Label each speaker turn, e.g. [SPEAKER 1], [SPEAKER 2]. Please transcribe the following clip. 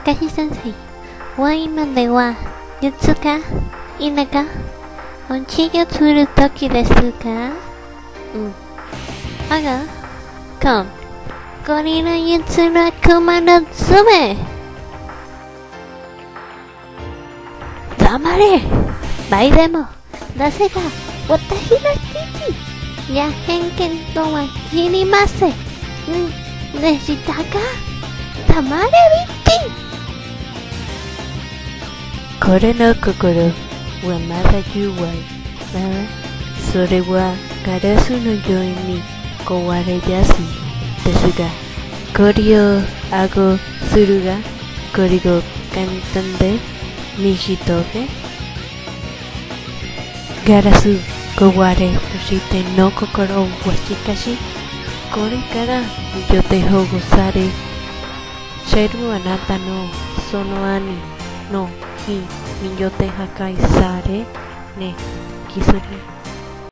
[SPEAKER 1] かし先生は今では術か否か本気がする時ですか？あがゴリラ術は熊の爪。黙れ。バイでもなぜか私の父いや偏見とは知りません。でしたか？黙れビッキー。これの心はまだ弱い。それはガラスのように壊れやすいですが、これを顎するが、これが簡単で短くガラス壊れとしての心はしかし、これからよって保護されるあなたのその兄の火によって破壊されね、気づき